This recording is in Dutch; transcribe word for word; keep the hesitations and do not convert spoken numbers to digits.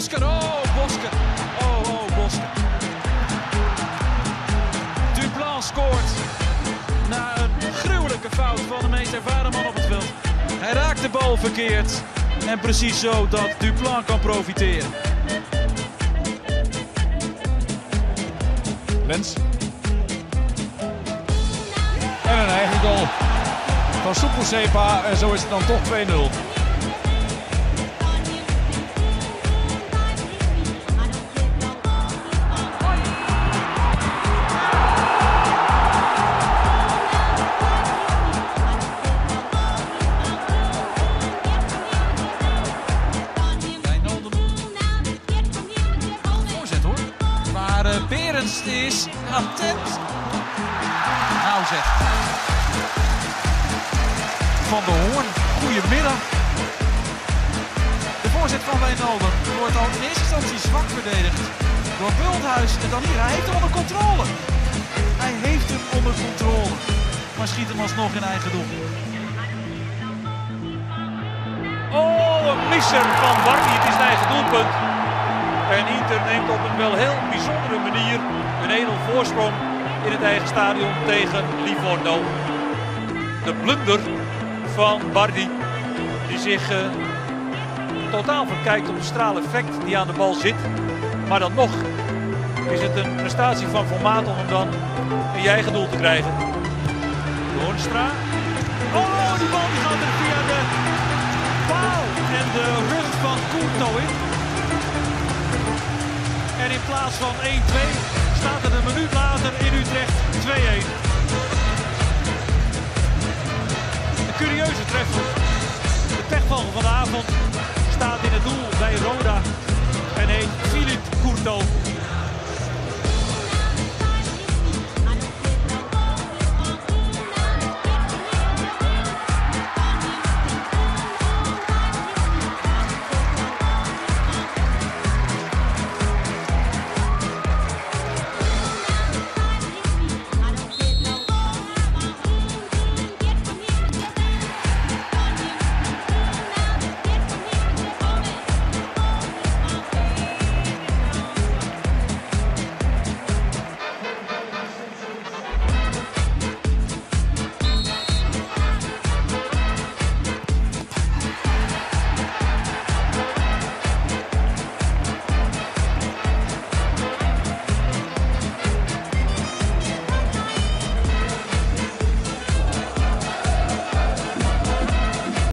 Bosker, oh Bosker. Oh, oh Bosker. Duplan scoort na een gruwelijke fout van de meest ervaren man op het veld. Hij raakt de bal verkeerd. En precies zo dat Duplan kan profiteren. Lens. En een eigen goal van Soepoesepa en zo is het dan toch twee nul. Berends is attent. Nou zeg. Van der Hoorn, goedemiddag. De voorzet van Wijnaldum wordt al in eerste instantie zwak verdedigd door Bulthuis. En dan hier, hij heeft hem onder controle. Hij heeft hem onder controle. Maar schiet hem alsnog in eigen doel. Oh, een misser van Bardi. Het is een eigen doelpunt. En Inter neemt op een wel heel bijzondere manier een één nul voorsprong in het eigen stadion tegen Livorno. De blunder van Bardi, die zich uh, totaal verkijkt op het straaleffect die aan de bal zit. Maar dan nog is het een prestatie van formaat om hem dan in je eigen doel te krijgen. Hoornstra. Oh, die bal die gaat er via de paal en de rug van Courtois in. En in plaats van één twee staat er een minuut later in Utrecht twee een. Een curieuze treffer. De pechval van de avond staat in het doel bij Roda en heet Philippe Courtois.